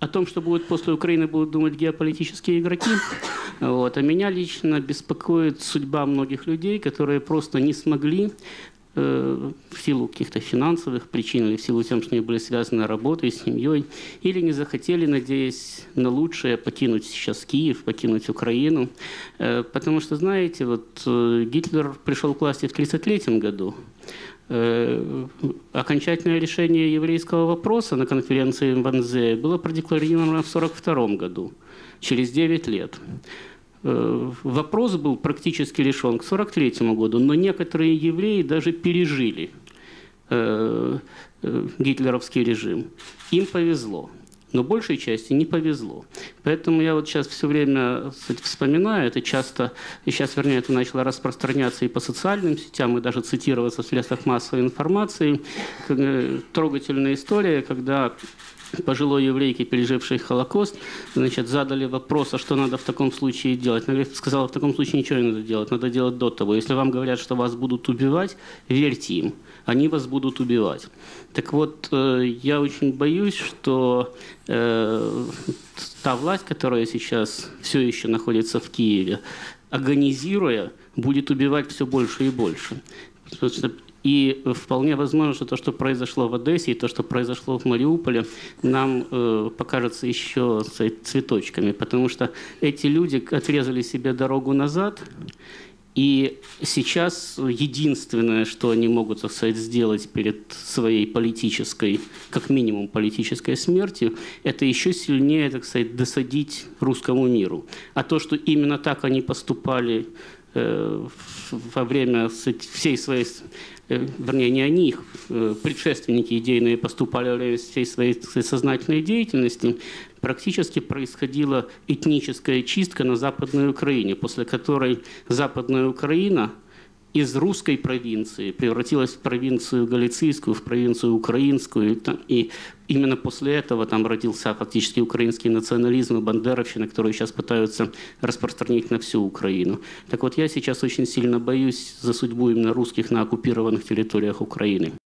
том, что будет после Украины, будут думать геополитические игроки. Вот. А меня лично беспокоит судьба многих людей, которые просто не смогли в силу каких-то финансовых причин или в силу тем, что они были связаны работой, с семьей, или не захотели, надеясь на лучшее, покинуть сейчас Киев, покинуть Украину. Потому что, знаете, вот Гитлер пришел к власти в 1933 году. Окончательное решение еврейского вопроса на конференции в Wannsee было продекларировано в 1942 году, через 9 лет. Вопрос был практически решен к 1943 году, но некоторые евреи даже пережили гитлеровский режим. Им повезло, но большей части не повезло. Поэтому я вот сейчас все время вспоминаю, это часто, и сейчас, вернее, это начало распространяться и по социальным сетям, и даже цитироваться в средствах массовой информации. Трогательная история, когда пожилой еврейке, пережившей Холокост, значит, задали вопрос, а что надо в таком случае делать. Она сказала, в таком случае ничего не надо делать до того. Если вам говорят, что вас будут убивать, верьте им, они вас будут убивать. Так вот, я очень боюсь, что та власть, которая сейчас все еще находится в Киеве, агонизируя, будет убивать все больше и больше. И вполне возможно, что то, что произошло в Одессе, и то, что произошло в Мариуполе, нам покажется еще цветочками, потому что эти люди отрезали себе дорогу назад, и сейчас единственное, что они могут, так сказать, сделать перед своей политической, как минимум политической смертью, это еще сильнее, так сказать, досадить русскому миру. А то, что именно так они поступали во время всей своей, вернее, не они, их предшественники идейные поступали во время всей своей сознательной деятельности, практически происходила этническая чистка на Западной Украине, после которой Западная Украина из русской провинции превратилась в провинцию галицийскую, в провинцию украинскую. И именно после этого там родился фактически украинский национализм и бандеровщина, которую сейчас пытаются распространить на всю Украину. Так вот, я сейчас очень сильно боюсь за судьбу именно русских на оккупированных территориях Украины.